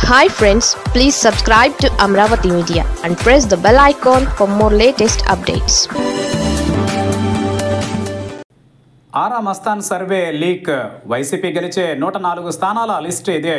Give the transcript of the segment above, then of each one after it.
Hi friends, please subscribe to Amravati Media and press the bell icon for more latest updates. Aara Mastan survey leak. YCP గెలిచే 104 స్థానాల list ఇదే.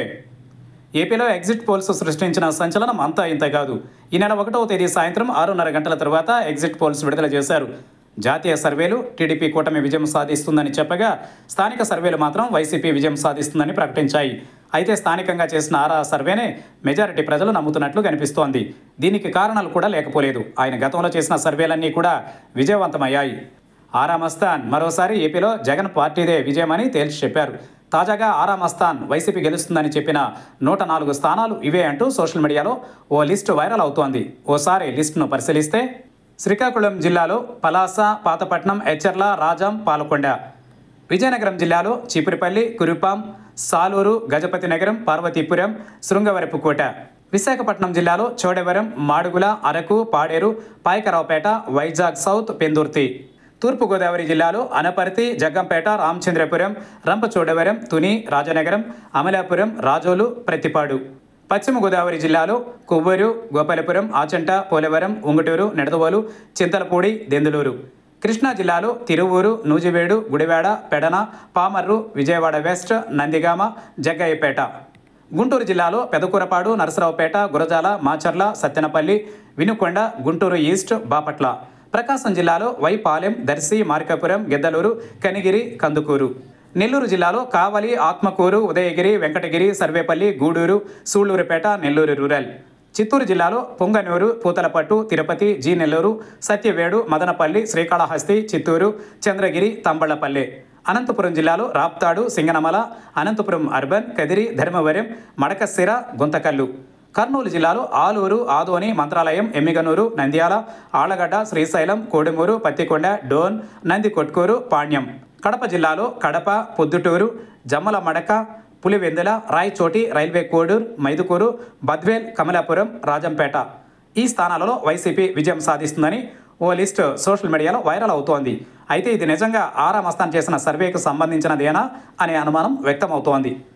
ఏపీలో exit polls సృష్టించిన సంచలనం అంతా ఇంత కాదు. ఈ నెల 1వ తేదీ సాయంత్రం 6:30 గంటల తర్వాత ఎగ్జిట్ పోల్స్ విడుదల చేశారు. జాతీయ సర్వేలు టీడీపీ కూటమి విజయం సాధిస్తుందని చెప్పగా, స్థానిక సర్వేలు మాత్రం వైసీపీ విజయం సాధిస్తుందని ప్రకటించాయి. అయితే స్థానికంగా చేసిన ఆరా సర్వేనే మెజారిటీ ప్రజలు నమ్ముతున్నట్లు కనిపిస్తోంది. దీనికి కారణాలు కూడా లేకపోలేదు. ఆయన గతంలో చేసిన సర్వేలన్నీ కూడా విజయవంతమయ్యాయి. ఆరా మస్తాన్ మరోసారి ఏపీలో జగన్ పార్టీదే విజయమని తేల్చి చెప్పారు. తాజాగా ఆరా మస్తాన్ వైసీపీ గెలుస్తుందని చెప్పిన 104 స్థానాలు ఇవే అంటూ సోషల్ మీడియాలో ఓ లిస్టు వైరల్ అవుతోంది. ఓసారి లిస్టును పరిశీలిస్తే శ్రీకాకుళం జిల్లాలో పలాస, పాతపట్నం, ఎచ్చర్ల, రాజం, పాలకొండ. విజయనగరం జిల్లాలో చీపురిపల్లి, కురుపాం, సాలూరు, గజపతి నగరం, పార్వతీపురం, శృంగవరపుకోట. విశాఖపట్నం జిల్లాలో చోడవరం, మాడుగుల, అరకు, పాడేరు, పాయకరావుపేట, వైజాగ్ సౌత్, పెందుర్తి. తూర్పుగోదావరి జిల్లాలో అనపర్తి, జగ్గంపేట, రామచంద్రపురం, రంపచోడవరం, తుని, రాజనగరం, అమలాపురం, రాజోలు, ప్రతిపాడు. పశ్చిమ గోదావరి జిల్లాలో కొవ్వూరు, గోపాలపురం, ఆచంట, పోలవరం, ఉంగుటూరు, నిడదవోలు, చింతలపూడి, దెందులూరు. కృష్ణా జిల్లాలో తిరువూరు, నూజివేడు, గుడివాడ, పెడన, పామర్రు, విజయవాడ వెస్ట్, నందిగామ, జగ్గయ్యపేట. గుంటూరు జిల్లాలో పెదకూరపాడు, నరసరావుపేట, గురజాల, మాచర్ల, సత్తెనపల్లి, వినుకొండ, గుంటూరు ఈస్ట్, బాపట్ల. ప్రకాశం జిల్లాలో వైపాలెం, దర్శి, మార్కాపురం, గిద్దలూరు, కనిగిరి, కందుకూరు. నెల్లూరు జిల్లాలో కావలి, ఆత్మకూరు, ఉదయగిరి, వెంకటగిరి, సర్వేపల్లి, గూడూరు, సూళ్లూరుపేట, నెల్లూరు రూరల్. చిత్తూరు జిల్లాలో పొంగనూరు, పూతలపట్టు, తిరుపతి, జి నెల్లూరు, సత్యవేడు, మదనపల్లి, శ్రీకాళహస్తి, చిత్తూరు, చంద్రగిరి, తంబళ్లపల్లె. అనంతపురం జిల్లాలో రాప్తాడు, సింగనమల, అనంతపురం అర్బన్, కదిరి, ధర్మవరం, మడకశిర, గుంతకల్లు. కర్నూలు జిల్లాలో ఆలూరు, ఆదోని, మంత్రాలయం, ఎమ్మిగనూరు, నంద్యాల, ఆళ్లగడ్డ, శ్రీశైలం, కోడుమూరు, పత్తికొండ, డోన్, నందికొట్కూరు, పాణ్యం. కడప జిల్లాలో కడప, పొద్దుటూరు, జమ్మల మడక, పులివెందుల, రాయచోటి, రైల్వే కోడూరు, మైదుకూరు, బద్వేల్, కమలాపురం, రాజంపేట. ఈ స్థానాలలో వైసీపీ విజయం సాధిస్తుందని ఓ లిస్ట్ సోషల్ మీడియాలో వైరల్ అవుతోంది. అయితే ఇది నిజంగా ఆరా మస్తాన్ చేసిన సర్వేకు సంబంధించినదేనా అనే అనుమానం వ్యక్తమవుతోంది.